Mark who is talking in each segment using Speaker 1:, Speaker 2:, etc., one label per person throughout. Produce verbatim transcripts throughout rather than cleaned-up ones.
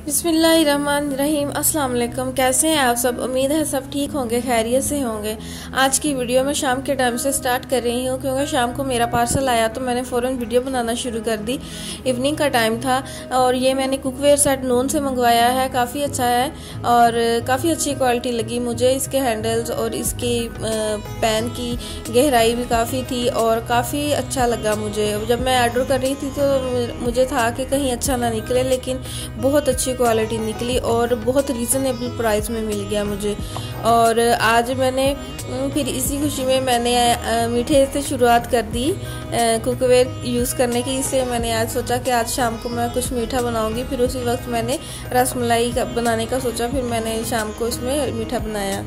Speaker 1: बिस्मिल्लाहिर्रहमानिर्रहीम। अस्सलाम वालेकुम। कैसे हैं आप सब? उम्मीद है सब ठीक होंगे, खैरियत से होंगे। आज की वीडियो मैं शाम के टाइम से स्टार्ट कर रही हूँ क्योंकि शाम को मेरा पार्सल आया तो मैंने फ़ौरन वीडियो बनाना शुरू कर दी। इवनिंग का टाइम था और ये मैंने कुकवेयर सेट नून से मंगवाया है। काफ़ी अच्छा है और काफ़ी अच्छी क्वालिटी लगी मुझे। इसके हैंडल्स और इसकी पैन की गहराई भी काफ़ी थी और काफ़ी अच्छा लगा मुझे। जब मैं ऑर्डर कर रही थी तो मुझे था कि कहीं अच्छा ना निकले, लेकिन बहुत अच्छी क्वालिटी निकली और बहुत रीज़नेबल प्राइस में मिल गया मुझे। और आज मैंने फिर इसी खुशी में मैंने मीठे से शुरुआत कर दी कुकवेयर यूज़ करने की। इसलिए मैंने आज सोचा कि आज शाम को मैं कुछ मीठा बनाऊंगी। फिर उसी वक्त मैंने रसमलाई का बनाने का सोचा, फिर मैंने शाम को इसमें मीठा बनाया।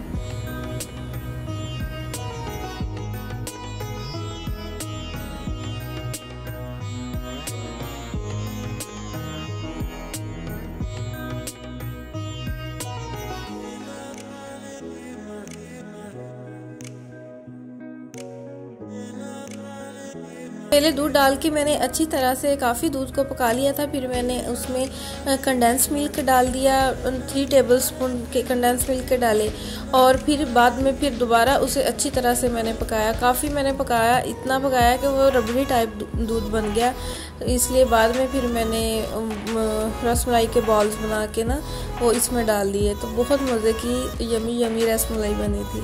Speaker 1: पहले दूध डाल के मैंने अच्छी तरह से काफ़ी दूध को पका लिया था। फिर मैंने उसमें कंडेंस मिल्क डाल दिया, थ्री टेबलस्पून के कंडेंस मिल्क डाले और फिर बाद में फिर दोबारा उसे अच्छी तरह से मैंने पकाया। काफ़ी मैंने पकाया, इतना पकाया कि वो रबड़ी टाइप दूध बन गया। इसलिए बाद में फिर मैंने रसमलाई के बॉल्स बना के ना वो इसमें डाल दिए, तो बहुत मज़े की यमी यमी रसमलाई बनी थी।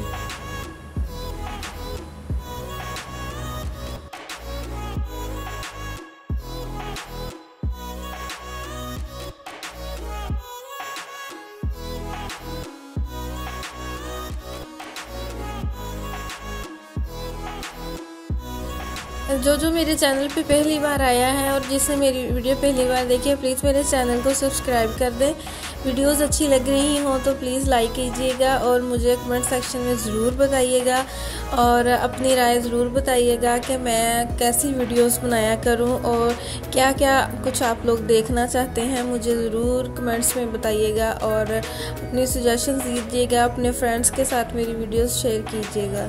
Speaker 1: जो जो मेरे चैनल पे पहली बार आया है और जिसने मेरी वीडियो पहली बार देखी है, प्लीज़ मेरे चैनल को सब्सक्राइब कर दें। वीडियोस अच्छी लग रही हों तो प्लीज़ लाइक कीजिएगा और मुझे कमेंट सेक्शन में ज़रूर बताइएगा और अपनी राय ज़रूर बताइएगा कि मैं कैसी वीडियोस बनाया करूं और क्या क्या कुछ आप लोग देखना चाहते हैं। मुझे ज़रूर कमेंट्स में बताइएगा और अपनी सजेशंस दीजिएगा। अपने फ्रेंड्स के साथ मेरी वीडियोज़ शेयर कीजिएगा।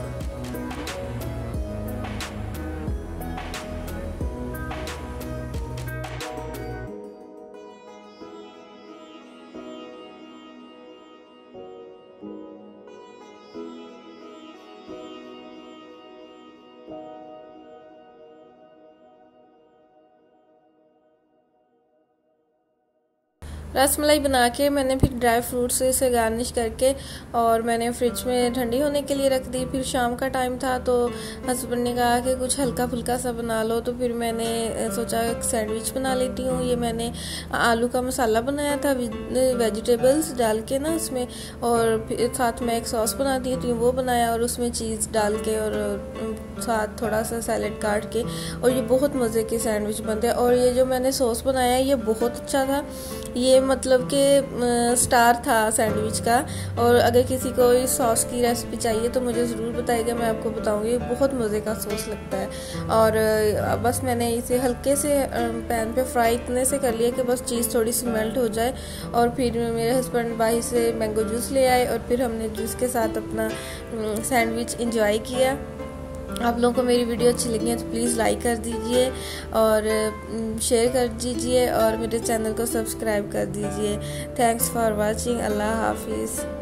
Speaker 1: रसमलाई बना के मैंने फिर ड्राई फ्रूट से इसे गार्निश करके और मैंने फ्रिज में ठंडी होने के लिए रख दी। फिर शाम का टाइम था तो हस्बैंड ने कहा कि कुछ हल्का फुल्का सा बना लो, तो फिर मैंने सोचा सैंडविच बना लेती हूँ। ये मैंने आलू का मसाला बनाया था वेजिटेबल्स डाल के ना उसमें, और फिर साथ में एक सॉस बनाती थी वो बनाया और उसमें चीज़ डाल के और साथ थोड़ा सा सैलेड काट के, और ये बहुत मज़े के सैंडविच बनते हैं। और ये जो मैंने सॉस बनाया ये बहुत अच्छा था, ये मतलब कि स्टार था सैंडविच का। और अगर किसी को इस सॉस की रेसिपी चाहिए तो मुझे ज़रूर बताइएगा, मैं आपको बताऊंगी। बहुत मज़े का सॉस लगता है। और बस मैंने इसे हल्के से पैन पे फ्राई इतने से कर लिया कि बस चीज़ थोड़ी सी मेल्ट हो जाए। और फिर मेरे हस्बैंड बाहर से मैंगो जूस ले आए और फिर हमने जूस के साथ अपना सैंडविच इंजॉय किया। आप लोगों को मेरी वीडियो अच्छी लगी है तो प्लीज़ लाइक कर दीजिए और शेयर कर दीजिए और मेरे चैनल को सब्सक्राइब कर दीजिए। Thanks for watching. अल्लाह हाफिज़।